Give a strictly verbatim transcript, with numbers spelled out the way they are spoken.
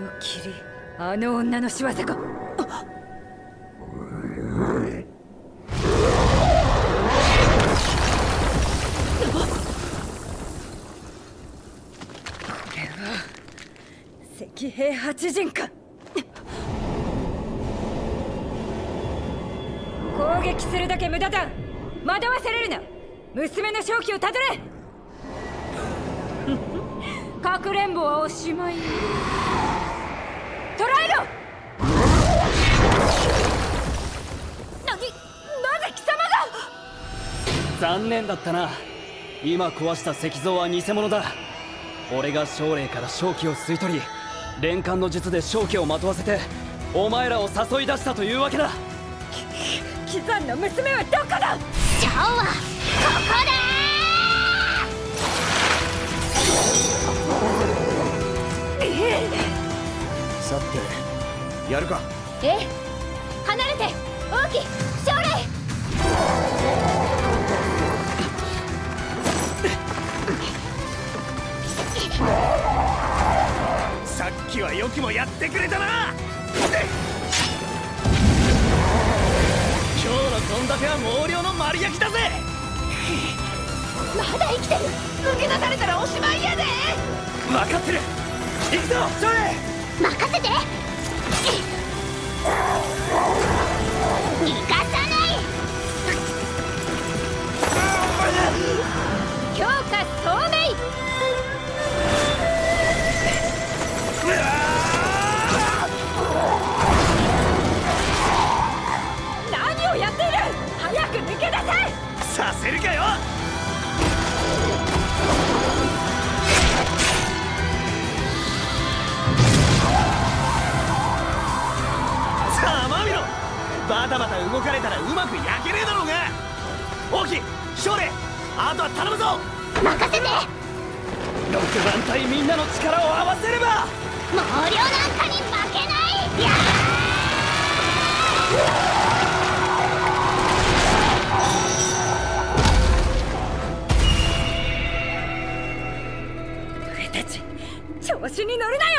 の霧、あの女の仕業か。騎兵八陣か。攻撃するだけ無駄だ。惑わせれるな。娘の勝機をたどれ。かくれんぼはおしまい。捕らえろ。な、なぜ貴様が。 残念だったな。今壊した石像は偽物だ。俺が将霊から勝機を吸い取り、連環の術で勝機をまとわせてお前らを誘い出したというわけだ。 キザンの娘はどこだ。 シャオはここだ。 さてやるか。 ええ、離れて王騎将霊。 さっきはよくもやってくれたな。今日の献立は毛量の丸焼きだぜ。 まだ生きてる。抜け出されたらおしまいやで。 分かってる。行くぞ将霊。 任せて。逃がさない。強化聡明。 何をやっている。早く抜け出せ。 させるかよ。さあまみろ、バタバタ動かれたらうまく焼けねえだろうが。王騎将霊、あとは頼むぞ。 任せて。 ろくばん隊みんなの力を合わせれば毛量なんかに負けない。や俺たち調子に乗るなよ。